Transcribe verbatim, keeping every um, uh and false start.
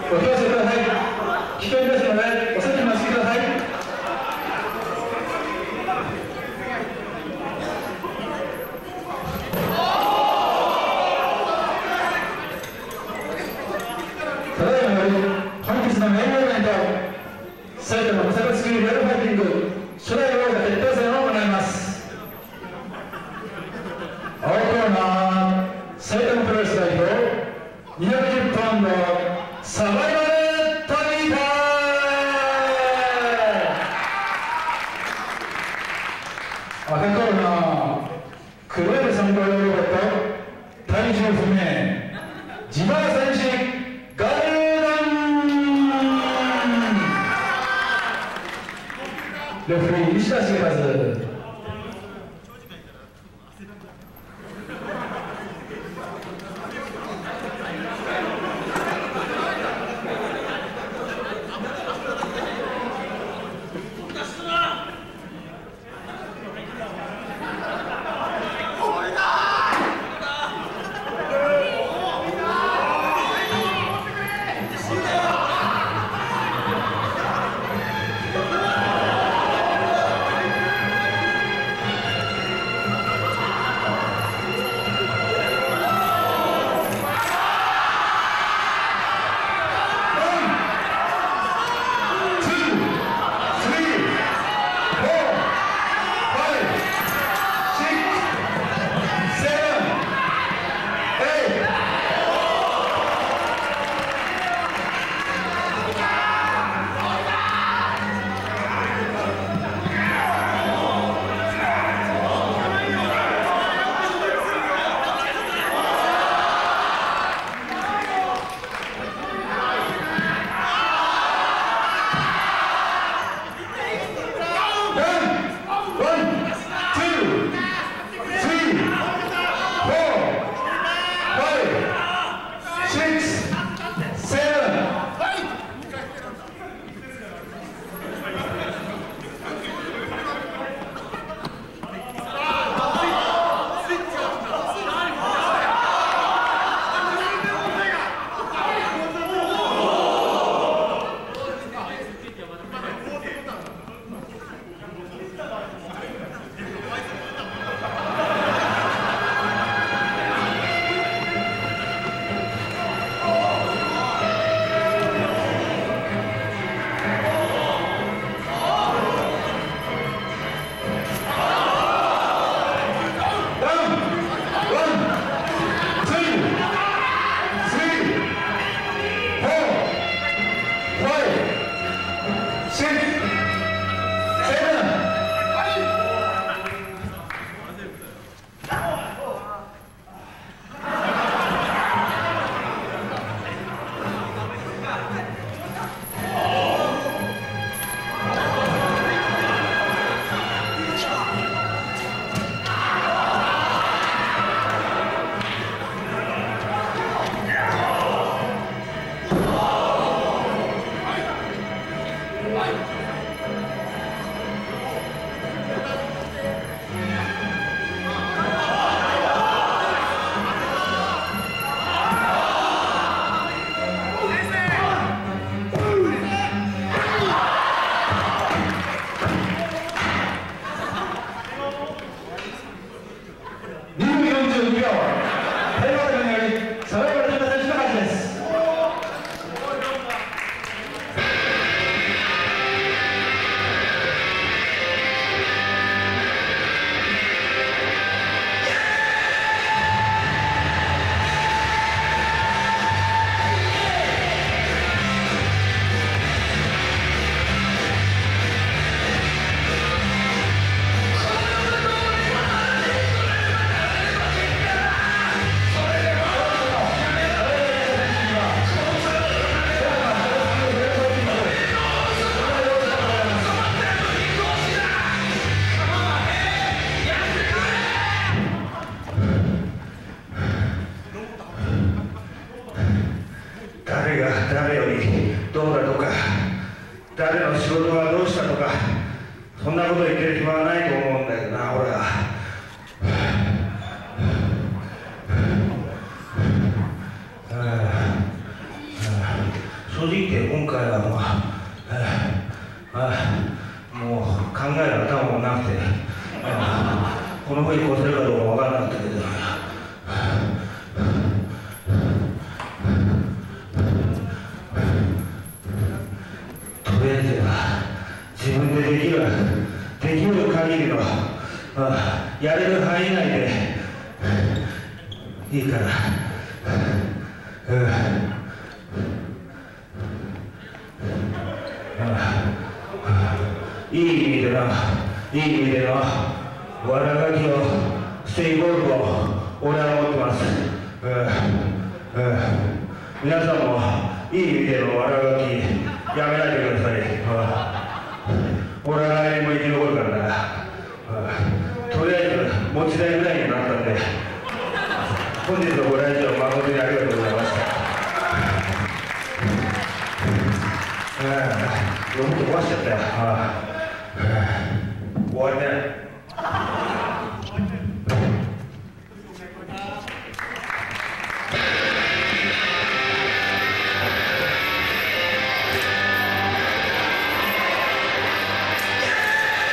ご協力ください。危険ですのでお席にお着きください。ただいまより本日のメインイベント、埼玉無差別級リアルファイティング初代王座決定戦を行います。青コーナー、埼玉プロレス代表にひゃくじゅうパウンドサバイバルトビータ。赤コーナー、黒いサムライロボット体重不明自腹戦士ガルダン。レフェリー西田重和。 誰の仕事はどうしたとか、そんなこと言ってる暇はないと思うんだけどな、俺は。正実験、今回はもう、ああもう考える頭もなくて、あこの上に越せるかどうか分からなかったけど、とりあえずは自分でできる、できる限りの、あやれる範囲内でいいから。いい意味でな、いい意味でな、わらがきをしていこうと俺は思ってます。皆さんもいい意味でのわらがきやめないでください。俺は来年も生き残るからな。とりあえず持ち台ぐらいになったんで、本日のご来場誠にありがとうございました。よく壊しちゃったよ。